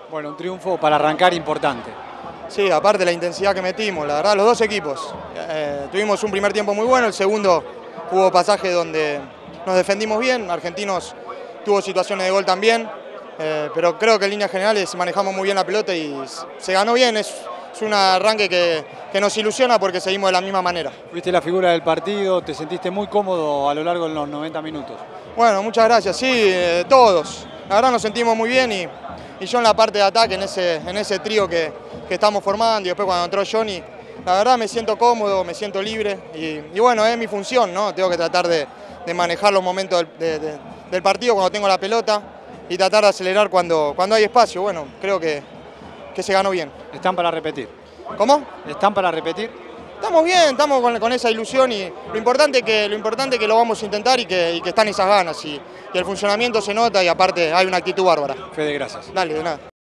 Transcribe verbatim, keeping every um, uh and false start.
Bueno, un triunfo para arrancar importante. Sí, aparte de la intensidad que metimos, la verdad, los dos equipos. Eh, tuvimos un primer tiempo muy bueno, el segundo hubo pasajes donde nos defendimos bien, Argentinos tuvo situaciones de gol también, eh, pero creo que en líneas generales manejamos muy bien la pelota y se ganó bien, es, es un arranque que, que nos ilusiona porque seguimos de la misma manera. Fuiste la figura del partido, te sentiste muy cómodo a lo largo de los noventa minutos. Bueno, muchas gracias, sí, eh, todos. La verdad nos sentimos muy bien y, y yo en la parte de ataque, en ese, en ese trío que, que estamos formando y después cuando entró Johnny, la verdad me siento cómodo, me siento libre y, y bueno, es mi función, ¿no? Tengo que tratar de, de manejar los momentos del, de, de, del partido cuando tengo la pelota y tratar de acelerar cuando, cuando hay espacio. Bueno, creo que, que se ganó bien. ¿Están para repetir? ¿Cómo? ¿Están para repetir? Estamos bien, estamos con, con esa ilusión y lo importante que lo importante que lo vamos a intentar y que, y que están esas ganas y, y el funcionamiento se nota y aparte hay una actitud bárbara. Fede, gracias. Dale, de nada.